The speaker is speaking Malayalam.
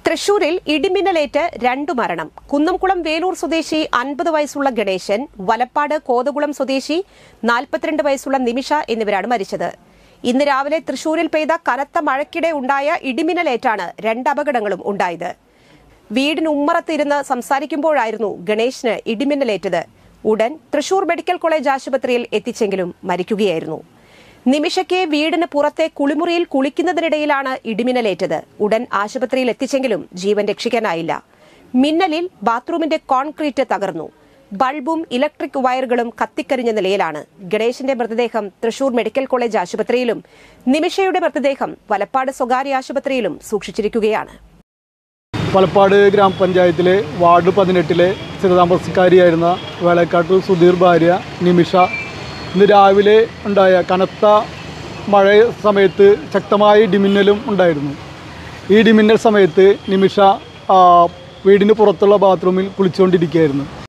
തൃശൂരിൽ ഇടിമിന്നലേറ്റ് 2 മരണം. കുന്നംകുളം വേലൂർ സ്വദേശി 50 വയസ്സുള്ള ഗണേശൻ, വലപ്പാട് കോതകുളം സ്വദേശി 42 വയസ്സുള്ള നിമിഷ എന്നിവരാണ് മരിച്ചത്. ഇന്ന് രാവിലെ തൃശൂരിൽ പെയ്ത കനത്ത മഴയ്ക്കിടെ ഉണ്ടായ ഇടിമിന്നലേറ്റാണ് 2 അപകടങ്ങളും ഉണ്ടായത്. വീടിന് ഉമ്മറത്തിരുന്ന് സംസാരിക്കുമ്പോഴായിരുന്നു ഗണേശന് ഇടിമിന്നലേറ്റത്. ഉടൻ തൃശൂർ മെഡിക്കൽ കോളേജ് ആശുപത്രിയിൽ എത്തിച്ചെങ്കിലും മരിക്കുകയായിരുന്നു. നിമിഷയ്ക്ക് വീടിന് പുറത്തെ കുളിമുറിയിൽ കുളിക്കുന്നതിനിടയിലാണ് ഇടിമിന്നലേറ്റത്. ഉടൻ ആശുപത്രിയിൽ എത്തിച്ചെങ്കിലും ജീവൻ രക്ഷിക്കാനായില്ല. മിന്നലിൽ ബാത്റൂമിന്റെ കോൺക്രീറ്റ് തകർന്നു. ബൾബും ഇലക്ട്രിക് വയറുകളും കത്തിക്കരിഞ്ഞ നിലയിലാണ്. ഗണേശന്റെ മൃതദേഹം തൃശൂർ മെഡിക്കൽ കോളേജ് ആശുപത്രിയിലും നിമിഷയുടെ മൃതദേഹം വലപ്പാട് സ്വകാര്യ ആശുപത്രിയിലും സൂക്ഷിച്ചിരിക്കുകയാണ്. വലപ്പാട് ഗ്രാമപഞ്ചായത്തിലെ വാർഡ് 18-ലെ സ്ഥിരതാമസക്കാരിയായിരുന്ന വേളക്കാട്ടൂർ സുധീർ ഭാര്യ നിമിഷ ഇന്ന് രാവിലെ ഉണ്ടായ കനത്ത മഴ സമയത്ത് ശക്തമായ ഇടിമിന്നലും ഉണ്ടായിരുന്നു. ഈ ഇടിമിന്നൽ സമയത്ത് നിമിഷ വീടിന് പുറത്തുള്ള ബാത്റൂമിൽ കുളിച്ചുകൊണ്ടിരിക്കുകയായിരുന്നു.